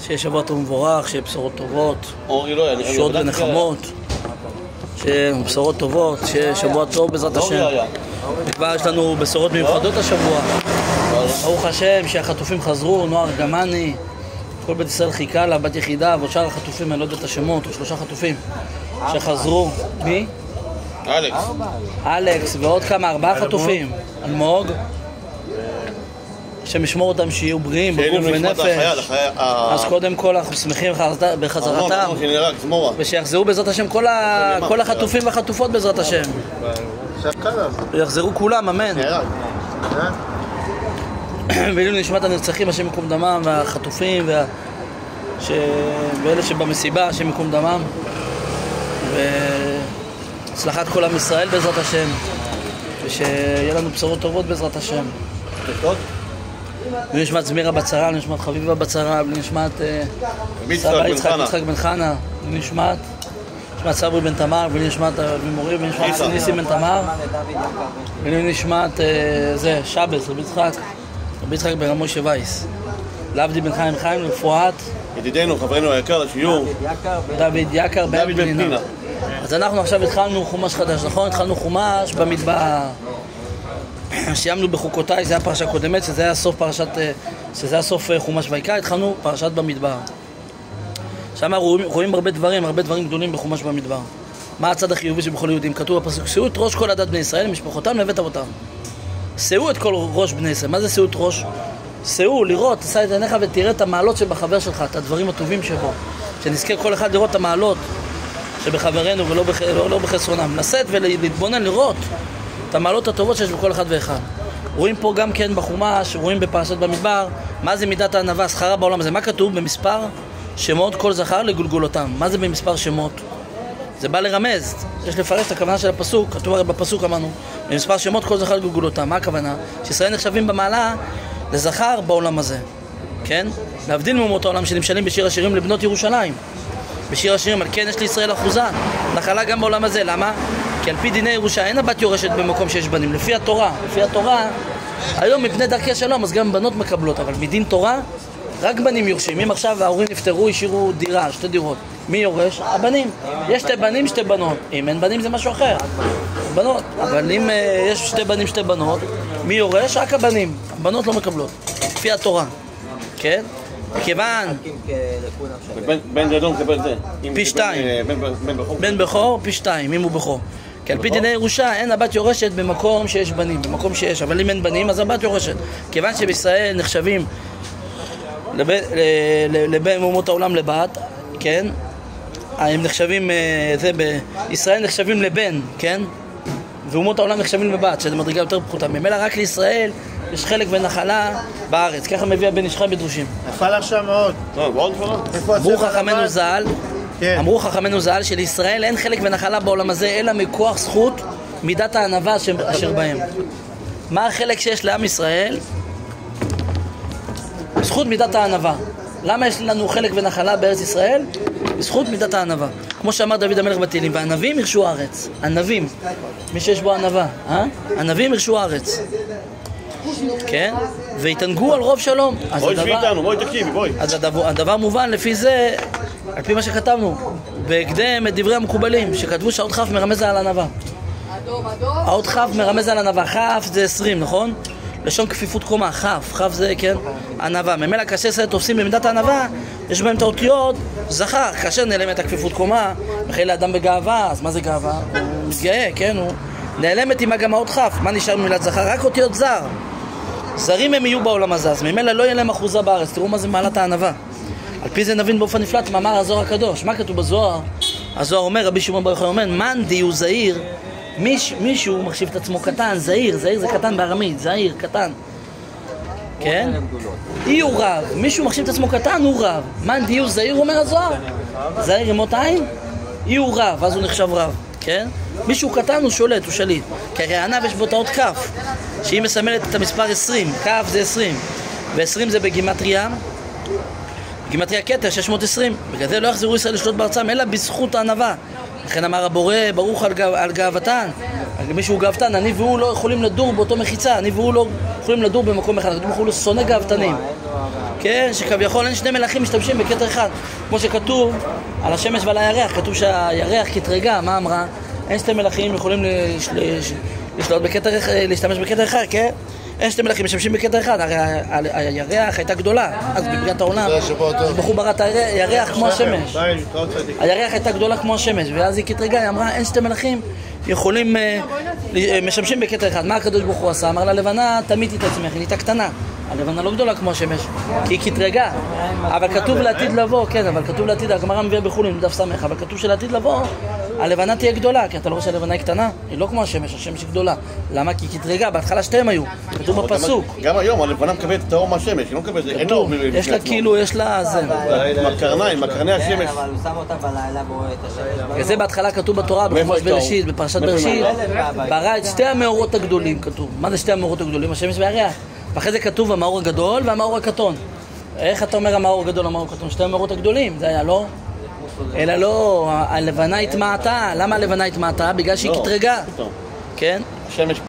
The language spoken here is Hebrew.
שיהיה שבוע טוב ומבורך, שיהיה בשורות טובות, שוט ונחמות, שיהיה בשורות טובות, שיהיה שבוע טוב בעזרת השם. וכבר יש לנו בשורות מיוחדות השבוע. ברוך השם שהחטופים חזרו, נוער גמני, כל בית ישראל חיכה לה, בת יחידה, ועוד שאר החטופים, אני לא יודע את השמות, או 3 חטופים שחזרו. מי? אלכס, ועוד כמה, 4 חטופים. אלמוג, שמשמור אותם שיהיו בריאים בגוף ונפש. אז קודם כל אנחנו שמחים בחזרתם, ושיחזרו בעזרת השם כל החטופים והחטופות בעזרת השם. יחזרו כולם, אמן. ואילו נשמת הנרצחים, השם יקום דמם, והחטופים ואלה שבמסיבה, השם יקום דמם, והצלחת כל עם ישראל בעזרת השם, ושיהיה לנו בשורות טובות בעזרת השם. ונשמת זמירה בצרה, ונשמת חביבה בצרה, ונשמת סבא יצחק בן חנה, ונשמת סברי בן תמר, ונשמת מורי, ונשמת ניסים בן תמר, ונשמת שבס, רבי יצחק בן משה וייס, לעבדי בן חיים, לפרואט, ידידנו, חברנו היקר לשיעור, דוד יקר בן פנינה. אז אנחנו עכשיו התחלנו חומש חדש, נכון? התחלנו חומש במדבר, סיימנו בחוקותיי, זה היה פרשה קודמת, שזה היה סוף חומש ויקרא, התחלנו פרשת במדבר. שם רואים הרבה דברים גדולים בחומש במדבר. מה הצד החיובי שבכל יהודים? כתוב בפסוק, שאו את ראש כל עדת בני ישראל, משפחותם לבית אבותם. שאו את כל ראש בני ישראל. מה זה שאו את ראש? שאו, לראות, תשא את עיניך ותראה את המעלות שבחבר שלך, את הדברים הטובים שבו. שנזכה כל אחד לראות את המעלות שבחברנו ולא בחסרונם. לשאת ולהתבונן, לראות את המעלות הטובות שיש בכל אחד ואחד. רואים פה גם כן בחומש, רואים בפרשת במדבר, מה זה מידת הענווה, שכרה בעולם הזה. מה כתוב? במספר שמות כל זכר לגולגולותם. מה זה במספר שמות? זה בא לרמז, יש לפרש את הכוונה של הפסוק. כתוב הרי בפסוק אמרנו, במספר שמות כל זכר לגולגולותם. מה הכוונה? שישראל נחשבים במעלה לזכר בעולם הזה, כן? להבדיל מאומות העולם שנמשלים בשיר השירים לבנות ירושלים. בשיר השירים על כן יש לישראל אחוזה, נחלה גם בעולם הזה. למה? כי על פי דיני ירושה אין הבת יורשת במקום שיש בנים. לפי התורה, היום מפני דרכי שלום, אז גם בנות מקבלות, אבל מדין תורה רק בנים יורשים. אם עכשיו ההורים נפטרו, השאירו דירה, 2 דירות, מי יורש? הבנים. יש 2 בנים, 2 בנות. אם אין בנים זה משהו אחר, בנות. אבל אם יש 2 בנים, 2 בנות, מי יורש? רק הבנים. הבנות לא מקבלות, לפי התורה, כן? כיוון בן גדול מקבל זה פי 2, בן בכור פי 2 אם הוא בכור. כי על פי דיני ירושה אין הבת יורשת במקום שיש בנים, במקום שיש, אבל אם אין בנים אז הבת יורשת. כיוון שבישראל נחשבים לבין אומות העולם לבת, כן? הם נחשבים, בישראל נחשבים לבן, כן? ואומות העולם נחשבים לבת, שזה מדרגה יותר פחותה. ממילא רק לישראל יש חלק ונחלה בארץ, ככה מביא הבן איש חי בדרושים. נפל עכשיו מאוד. אמרו חכמנו ז"ל שלישראל אין חלק ונחלה בעולם הזה אלא מכוח זכות מידת הענווה אשר בהם. מה החלק שיש לעם ישראל? זכות מידת הענווה. למה יש לנו חלק ונחלה בארץ ישראל? בזכות מידת הענווה. כמו שאמר דוד המלך בתהילים, והענבים ירשו הארץ. ענבים, מי שיש בו ענווה, ענבים ירשו הארץ, כן? והתענגו על רוב שלום. בואי תשבי איתנו, בואי תקשיבי, בואי. אז הדבר מובן לפי זה, על פי מה שכתבנו בהקדם את דברי המקובלים שכתבו שהאות כ' מרמז על ענווה. האות כ' מרמז על ענווה. כ' זה 20, נכון? לשון כפיפות קומה, כ' זה, כן, ענווה. ממילא כאשר ישראל תופסים במידת הענווה, יש בהם את האותיות זכר. כאשר נעלמת הכפיפות קומה, מחייל לאדם בגאווה, אז מה זה גאווה? הוא מתגאה, כן? הוא נעלמת עם גם האות כ'. מה נשאר ממילת זכר? רק אותיות זר. זרים הם יהיו בעולם הזה, אז ממילא לא יהיה להם אחוזה בארץ. תראו מה זה מעלת הענווה. על פי זה נבין באופן נפלא מאמר הזוהר הקדוש. מה כתוב בזוהר? הזוהר אומר, רבי שמעון בר יוחאי אומר, מאן דיהו זעיר, מישהו מחשיב את עצמו קטן, זעיר זה קטן בארמית, זעיר, קטן, כן? אי הוא רב, מישהו מחשיב את עצמו קטן, הוא רב. מאן דיהו זעיר, אומר הזוהר, זעיר עם אות עין, אי הוא רב, אז הוא נחשב רב, כן? מישהו קטן הוא שולט, הוא שליט. כי הרי הענב יש בו את האות כ', שהיא מסמלת את המספר 20, כ' זה 20, ו-20 זה בגימטריה, גימטריה כתר 620. בגלל זה לא יחזרו ישראל לשלוט בארצם אלא בזכות הענווה. לכן אמר הבורא ברוך על גאוותן. מישהו גאוותן, אני והוא לא יכולים לדור באותו מחיצה, אני והוא לא יכולים לדור במקום אחד, אנחנו יכולים לשונא גאוותנים, כן, שכביכול אין שני מלכים משתמשים בכתר אחד. כמו שכתוב על השמש ועל הירח, כתוב שהירח כתרגה, מה אמרה? אין שני מלכים יכולים להשתמש בכתר אחד, כן? אין שני מלכים משתמשים בכתר אחד, הרי הירח הייתה גדולה, אז בבריאת העולם, שבחור ברא את הירח כמו השמש. הירח הייתה גדולה כמו השמש, ואז היא כתרגה, היא אמרה, אין שני מלכים יכולים, משמשים בכתר אחד. מה הקדוש ברוך הוא עשה? אמר לה, לבנה, תמיתי את עצמך, היא נהייתה קטנה. הלבנה לא גדולה כמו השמש, כי היא כתרגה. אבל כתוב לעתיד לבוא, כן, אבל כתוב לעתיד, הגמרא מביאה בחולין, בדף סמך, אבל כתוב שלעתיד לבוא, הלבנה תהיה גדולה, כי אתה לא רואה שהלבנה היא קטנה, היא לא כמו השמש, השמש היא גדולה. למה? כי היא כתרגה, בהתחלה שתיהם היו, כתוב בפסוק. גם היום הלבנה מקבלת את האור מהשמש, היא לא מקבלת, אין אור. יש לה כאילו, יש לה זה. מקרני השמש. אבל הוא שם אותה בלילה בו את השמש. וזה בהתחלה כתוב בתורה, בחומש בראשית, בפרשת בראשית, ברא את שתי המאורות הגדולים, כתוב. מה זה שתי המאורות הגדולים? השמש והירח. ואחרי זה כתוב המאור הגדול והמאור הקטון. איך אתה אומר המאור הגדול והמאור הקטון? שתי המאורות הגדולים, זה היה לא? אלא לא, הלבנה התמעטה. למה הלבנה התמעטה? בגלל שהיא כתרגה. כן?